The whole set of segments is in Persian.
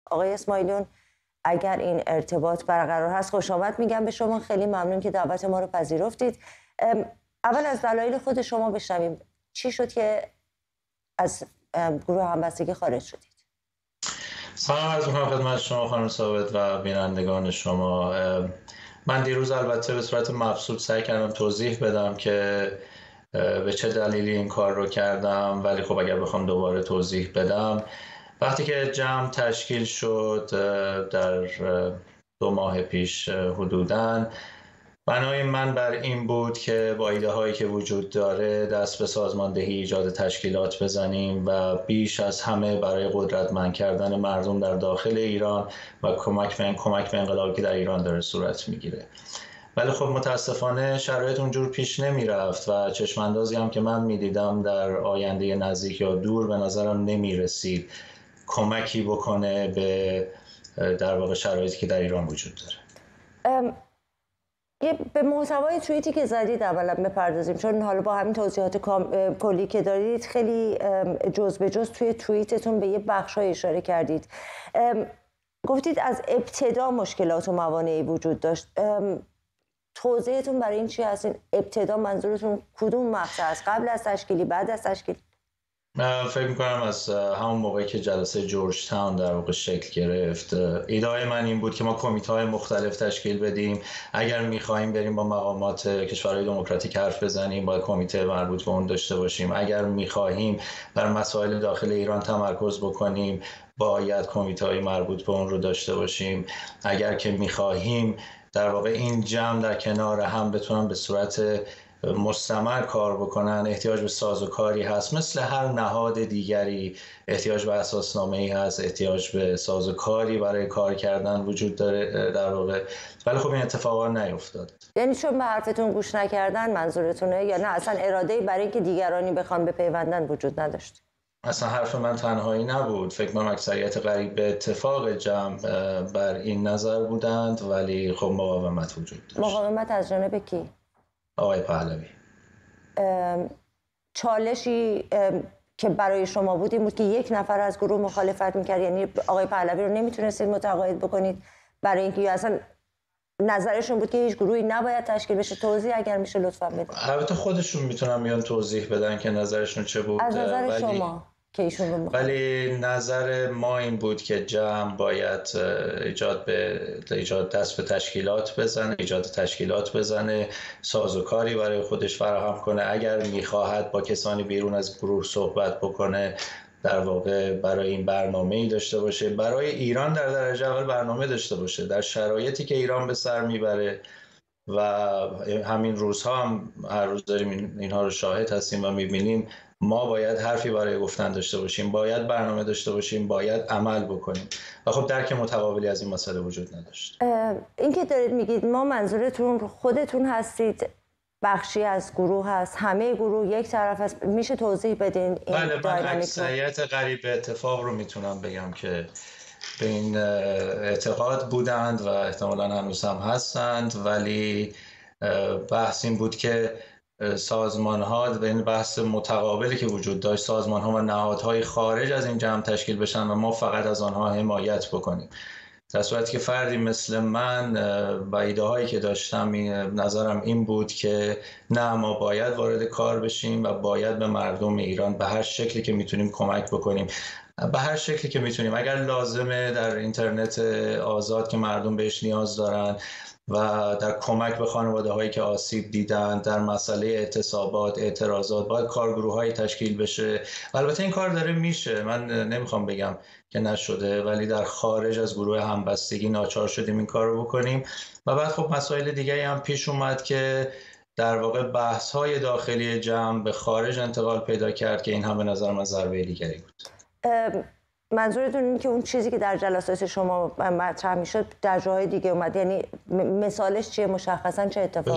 آقای اسماعیلیون، اگر این ارتباط برقرار هست خوش آمد میگم به شما. خیلی ممنون که دعوت ما رو پذیرفتید. اول از دلایل خود شما بشنویم، چی شد که از گروه همبستگی خارج شدید؟ سلام عرض می‌کنم خدمت شما خانم ثابت و بینندگان شما. من دیروز البته به صورت مبسوط سعی کردم توضیح بدم که به چه دلیلی این کار رو کردم، ولی خب اگر بخوام دوباره توضیح بدم، وقتی که جمع تشکیل شد در 2 ماه پیش حدوداً، بنای من بر این بود که با ایده هایی که وجود داره دست به سازماندهی ایجاد تشکیلات بزنیم و بیش از همه برای قدرتمند کردن مردم در داخل ایران و کمک به انقلابی که در ایران داره صورت میگیره. ولی خب متاسفانه شرایط اونجور پیش نمی رفت و چشماندازی هم که من میدیدم در آینده نزدیک یا دور به نظرم نمی رسید کمکی بکنه به در واقع شرایطی که در ایران وجود داره. به محتوای توییتی که زدید اولا بپردازیم، چون حالا با همین توضیحات کلی که دارید خیلی جز به جز توی توییتتون به یه بخش‌های اشاره کردید. گفتید از ابتدا مشکلات و موانعی وجود داشت. توضیحتون برای این چی هست؟ ابتدا منظورتون کدوم مقطع است؟ قبل از تشکیلی، بعد از تشکیل؟ فکر میکنم از همون موقعی که جلسه جورج تاون در واقع شکل گرفت، ایده من این بود که ما کمیته مختلف تشکیل بدیم. اگر میخواهیم بریم با مقامات کشورهای دموکراتیک حرف بزنیم، باید کمیته مربوط به اون داشته باشیم. اگر میخواهیم بر مسائل داخل ایران تمرکز بکنیم، باید کمیته مربوط به اون رو داشته باشیم. اگر که میخواهیم در واقع این جمع در کنار هم بتونن به صورت مستمر کار بکنن، احتیاج به سازوکاری هست. مثل هر نهاد دیگری احتیاج به اساسنامه‌ای هست، احتیاج به سازوکاری برای کار کردن وجود داره در واقع. ولی خب این اتفاقا نیفتاد. یعنی چون به حرفتون گوش نکردن منظورتونه، یا نه اصلا اراده‌ای برای اینکه دیگرانی بخوان بپیوندن وجود نداشت؟ اصلا حرف من تنهایی نبود. فکر کنم اکثریت قریب به اتفاق جمع بر این نظر بودند، ولی خب مقاومت وجود داشت. مقاومت از جانب کی؟ آقای پهلوی. چالشی که برای شما بود این بود که یک نفر از گروه مخالفت میکرد، یعنی آقای پهلوی رو نمیتونستید متقاعد بکنید برای اینکه، یا اصلا نظرشون بود که هیچ گروهی نباید تشکیل بشه؟ توضیح اگر میشه لطفا بدید. البته خودشون میتونن بیان توضیح بدن که نظرشون چه بود. از نظر شما که ایشون رو ولی نظر ما این بود که جمع باید ایجاد دست به تشکیلات بزنه، ایجاد تشکیلات بزنه، سازوکاری برای خودش فراهم کنه. اگر میخواهد با کسانی بیرون از گروه صحبت بکنه، در واقع برای این برنامه‌ای داشته باشه، برای ایران در درجه اول برنامه داشته باشه در شرایطی که ایران به سر میبره. و همین روزها هم هر روز داریم اینها رو شاهد هستیم و میبینیم. ما باید حرفی برای گفتن داشته باشیم، باید برنامه داشته باشیم، باید عمل بکنیم و خب درک متقابلی از این مسئله وجود نداشت. این که دارید میگید ما، منظورتون خودتون هستید، بخشی از گروه هست، همه گروه یک طرف هست؟ میشه توضیح بدین؟ بله، من اکثریت قریب به اتفاق رو میتونم بگم که به این اعتقاد بودند و احتمالاً هنوز هم هستند. ولی بحث این بود که سازمان ها، به این بحث متقابلی که وجود داشت، سازمان ها و نهادهای خارج از این جمع تشکیل بشن و ما فقط از آنها حمایت بکنیم. در صورتی که فردی مثل من و ایده هایی که داشتم، نظرم این بود که نه، ما باید وارد کار بشیم و باید به مردم ایران به هر شکلی که میتونیم کمک بکنیم، به هر شکلی که میتونیم. اگر لازمه در اینترنت آزاد که مردم بهش نیاز دارن و در کمک به خانواده هایی که آسیب دیدن، در مسئله اعتصابات، اعتراضات، باید کارگروه تشکیل بشه. البته این کار داره میشه، من نمیخوام بگم که نشده، ولی در خارج از گروه همبستگی ناچار شدیم این کار رو بکنیم. و بعد خب مسائل دیگه هم پیش اومد که در واقع بحث های داخلی جمع به خارج انتقال پیدا کرد که این هم به نظر من ضربه دیگری بود. منظورتون این که اون چیزی که در جلسات شما مطرح میشد در جاهای دیگه اومد، یعنی مثالش چیه؟ مشخصا چه اتفاقی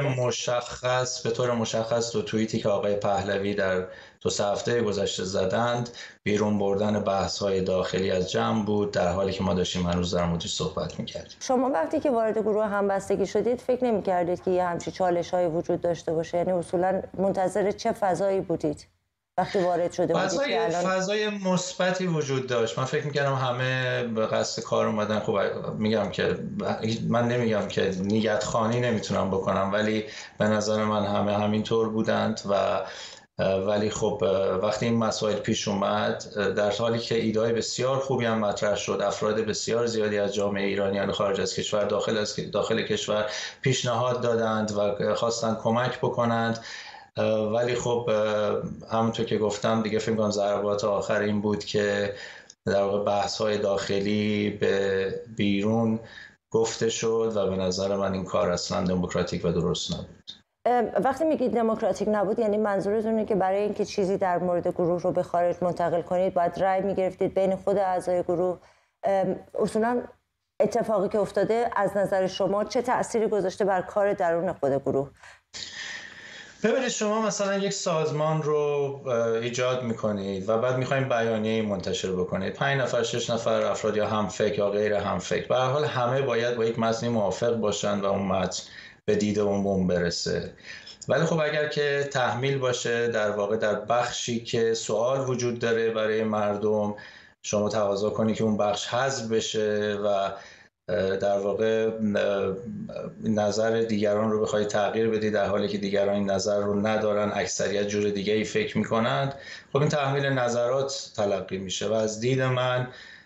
افتاده؟ به طور مشخص تو توییتی که آقای پهلوی در 2 هفته گذشته زدند، بیرون بردن بحث‌های داخلی از جمع بود، در حالی که ما داشتیم هنوز در موردش صحبت می‌کردیم. شما وقتی که وارد گروه همبستگی شدید فکر نمی‌کردید که یه همچین چالش‌هایی وجود داشته باشه؟ یعنی اصولاً منتظر چه فضایی بودید وقتی وارد شده بودید که الان فضای مثبتی وجود داشت. من فکر می‌کردم همه به قصد کار اومدن. خب میگم که من نمیگم که نیت خوانی نمیتونم بکنم، ولی به نظر من همه همینطور بودند ولی خب وقتی این مسائل پیش اومد، در حالی که ایده‌های بسیار خوبی هم مطرح شد، افراد بسیار زیادی از جامعه ایرانیان خارج از کشور داخل کشور پیشنهاد دادند و خواستند کمک بکنند، ولی خب همونطور که گفتم دیگه فکر کنم ضربات آخر این بود که در واقع بحث‌های داخلی به بیرون گفته شد و به نظر من این کار اصلا دموکراتیک و درست نبود. وقتی میگید دموکراتیک نبود یعنی منظورتونه که برای اینکه چیزی در مورد گروه رو به خارج منتقل کنید باید رأی میگرفتید بین خود اعضای گروه. اصولا اتفاقی که افتاده از نظر شما چه تأثیری گذاشته بر کار درون خود گروه؟ ببینید شما مثلا یک سازمان رو ایجاد میکنید و بعد میخواین بیانیه منتشر بکنید، 5 نفر 6 نفر افراد یا همفکر یا غیر همفکر، به هر حال همه باید با یک متن موافق باشن و اون متن به دید عموم برسه. ولی خب اگر که تحمیل باشه در واقع در بخشی که سوال وجود داره برای مردم، شما تقاضا کنی که اون بخش حذف بشه و در واقع نظر دیگران رو بخوای تغییر بدی در حالی که دیگران این نظر رو ندارن، اکثریت جور دیگه ای فکر میکنند، خب این تحمیل نظرات تلقی میشه و از دید من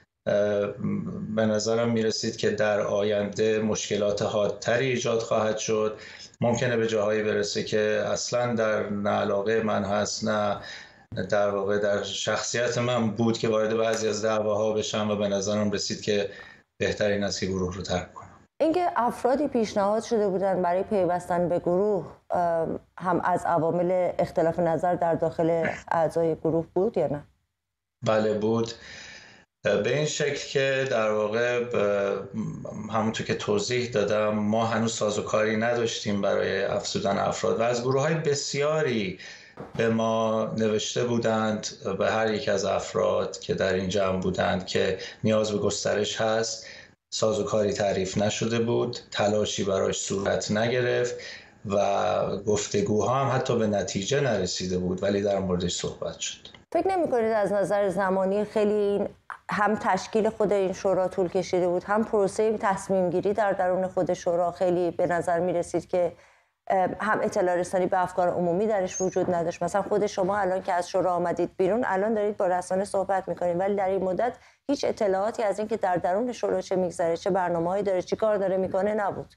به نظرم میرسید که در آینده مشکلات حادتری ایجاد خواهد شد. ممکنه به جاهایی برسه که اصلا در نه علاقه من هست نه در واقع در شخصیت من بود که وارد بعضی از دعواها بشم و به نظرم رسید که بهترین است که گروه رو ترک کنم. اینکه افرادی پیشنهاد شده بودن برای پیوستن به گروه هم از عوامل اختلاف نظر در داخل اعضای گروه بود یا نه؟ بله بود، به این شکل که در واقع همونطور که توضیح دادم ما هنوز سازوکاری نداشتیم برای افزودن افراد و از گروه‌های بسیاری به ما نوشته بودند، به هر یک از افراد که در این جمع بودند، که نیاز به گسترش هست. سازوکاری تعریف نشده بود، تلاشی براش صورت نگرفت و گفتگوها هم حتی به نتیجه نرسیده بود، ولی در موردش صحبت شد. فکر نمی‌کنید از نظر زمانی خیلی هم تشکیل خود این شورا طول کشیده بود، هم پروسه تصمیم گیری در درون خود شورا خیلی به نظر می رسید که هم اطلاع رسانی به افکار عمومی درش وجود نداشت؟ مثلا خود شما الان که از شورا آمدید بیرون، الان دارید با رسانه صحبت میکنید، ولی در این مدت هیچ اطلاعاتی از این که در درون شورا چه میگذره، چه برنامه‌هایی داره، چی کار داره میکنه نبود.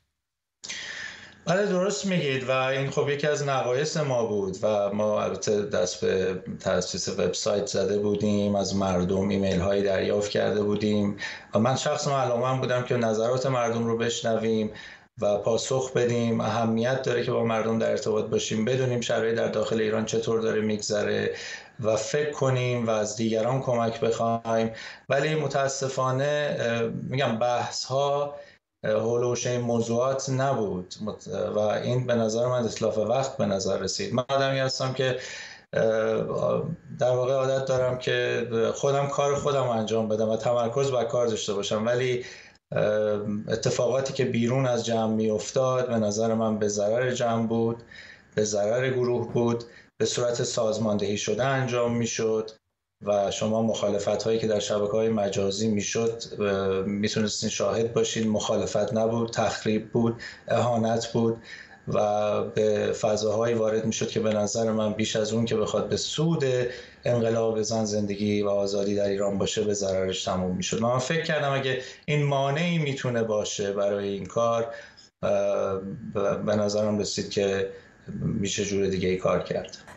بله درست میگید و این خب یکی از نقایص ما بود و ما البته دست به تأسیس وبسایت زده بودیم، از مردم ایمیل هایی دریافت کرده بودیم و من شخصا علاقه‌مند بودم که نظرات مردم رو بشنویم و پاسخ بدیم. اهمیت داره که با مردم در ارتباط باشیم، بدونیم شرایط در داخل ایران چطور داره میگذره و فکر کنیم و از دیگران کمک بخوایم. ولی متاسفانه میگم بحث ها حول و حوش این موضوعات نبود و این به نظر من اتلاف وقت به نظر رسید. من آدمی هستم که در واقع عادت دارم که خودم کار خودم انجام بدم و تمرکز بر کار داشته باشم، ولی اتفاقاتی که بیرون از جمع می افتاد به نظر من به ضرر جمع بود، به ضرر گروه بود، به صورت سازماندهی شده انجام می شد و شما مخالفت هایی که در شبکه‌های مجازی می شد میتونستین شاهد باشین. مخالفت نبود، تخریب بود، اهانت بود و به فضاهایی وارد می شد که به نظر من بیش از اون که بخواد به سود انقلاب زن، زندگی و آزادی در ایران باشه، به ضررش تموم می شد. من فکر کردم اگه این مانعی میتونه باشه برای این کار، به نظرم رسید که میشه جور دیگه ای کار کرد.